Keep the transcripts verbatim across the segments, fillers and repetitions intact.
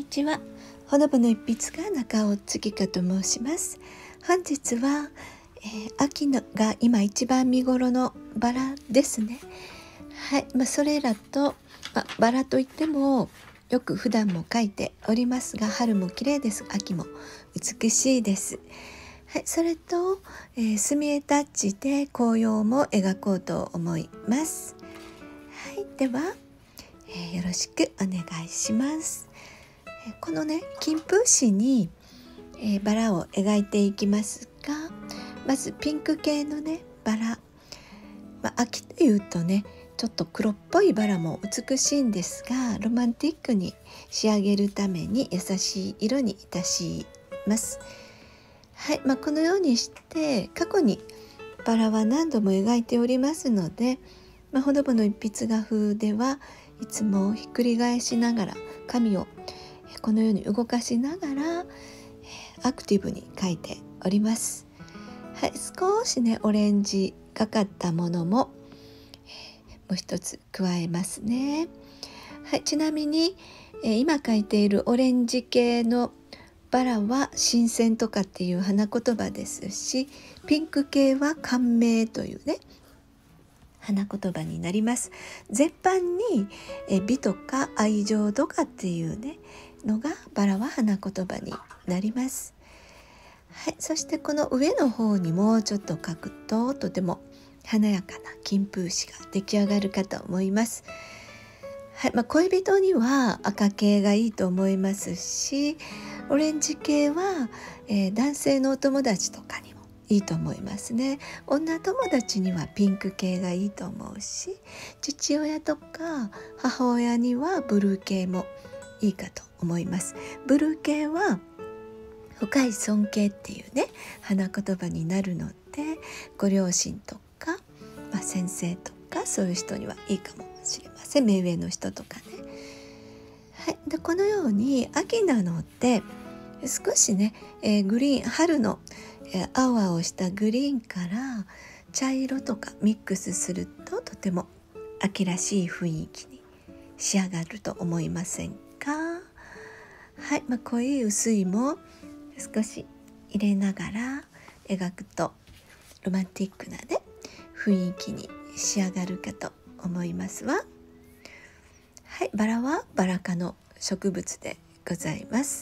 ちは。ほのぼの一筆家中尾月香と申します。本日は、えー、秋のが今一番見頃のバラですね。はい、まあ、それらと、まあ、バラといってもよく普段も描いておりますが、春も綺麗です。秋も美しいです。はい、それと、えー、墨絵タッチで紅葉も描こうと思います。はい、では、えー、よろしくお願いします。このね金粉紙に、えー、バラを描いていきますが、まずピンク系のねバラ、まあ、秋というとねちょっと黒っぽいバラも美しいんですが、ロマンティックに仕上げるために優しい色にいたします。はい、まあ、このようにして過去にバラは何度も描いておりますので、まあ、ほのぼの一筆画風ではいつもひっくり返しながら紙をこのように動かしながらアクティブに描いております。はい、少しねオレンジがかったものももう一つ加えますね。はい、ちなみに今描いているオレンジ系のバラは新鮮とかっていう花言葉ですし、ピンク系は感銘というね花言葉になります。全般にえ美とか愛情とかっていうねのがバラは花言葉になります。はい、そしてこの上の方にもちょっと描くととても華やかな金粉紙が出来上がるかと思います。はい、まあ、恋人には赤系がいいと思いますし、オレンジ系は、えー、男性のお友達とかにもいいと思いますね。女友達にはピンク系がいいと思うし、父親とか母親にはブルー系もいいかと思います。ブルー系は深い尊敬っていうね花言葉になるので、ご両親とか、まあ、先生とかそういう人にはいいかもしれません。目上の人とかね。はい、でこのように秋なので少しね、えー、グリーン春の、えー、青々したグリーンから茶色とかミックスするととても秋らしい雰囲気に仕上がると思いませんか？はい、まあ、濃い薄いも少し入れながら描くとロマンティックなね雰囲気に仕上がるかと思いますわ。はい、バラはバラ科の植物でございます。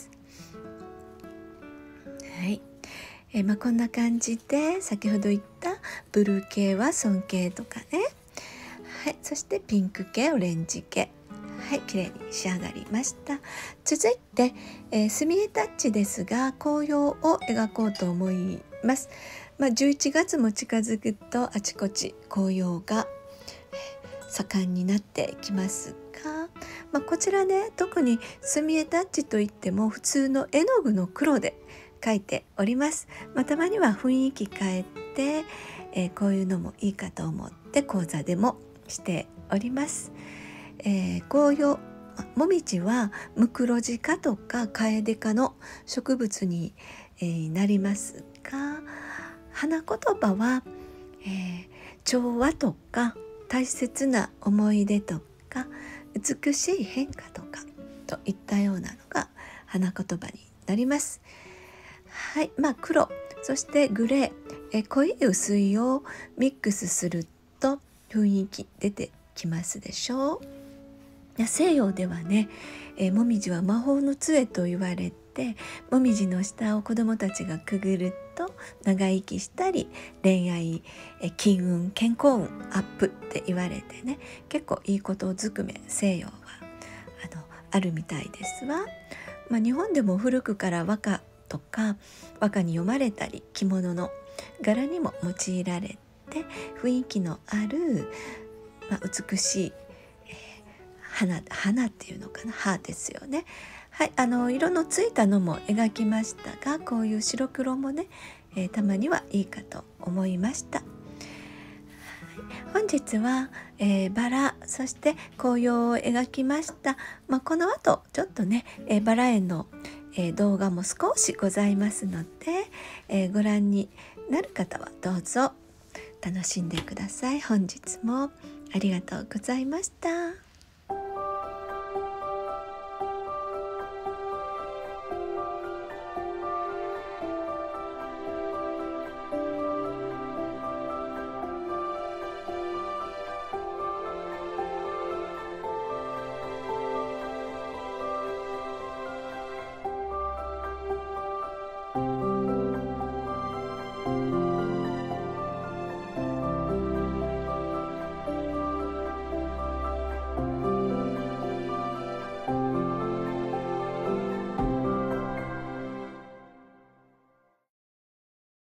はい、えーまあ、こんな感じで先ほど言ったブルー系は尊敬とかね、はい、そしてピンク系オレンジ系、はい、綺麗に仕上がりました。続いて、えー、墨絵タッチですが紅葉を描こうと思います。まあ、じゅういちがつも近づくとあちこち紅葉が盛んになってきますが、まあ、こちらね特に墨絵タッチといっても普通の絵の具の黒で描いております。まあ、たまには雰囲気変えて、えー、こういうのもいいかと思って講座でもしております。えー、紅葉もみじはムクロジ科とかカエデ科の植物に、えー、なりますが、花言葉は、えー、調和とか大切な思い出とか美しい変化とかといったようなのが花言葉になります。はい、まあ黒そしてグレー、え濃い薄いをミックスすると雰囲気出てきますでしょう。西洋ではね、えもみじは魔法の杖と言われて、もみじの下を子どもたちがくぐると長生きしたり恋愛、え金運健康運アップって言われてね、結構いいことずくめ西洋はあのあるみたいですわ。まあ、日本でも古くから和歌とか和歌に読まれたり着物の柄にも用いられて雰囲気のある、まあ、美しい花、花っていうのかな、葉ですよね。はい、あの色のついたのも描きましたが、こういう白黒もね、えー、たまにはいいかと思いました。はい、本日は、えー、バラそして紅葉を描きました。まあ、この後ちょっとね、えー、バラ園の、えー、動画も少しございますので、えー、ご覧になる方はどうぞ楽しんでください。本日もありがとうございました。